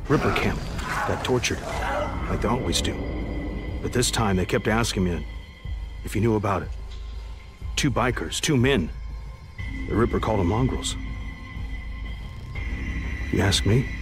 Ripper camp. Got tortured, like they always do. But this time they kept asking me if you knew about it. 2 bikers, 2 men. The Ripper called them mongrels. You ask me?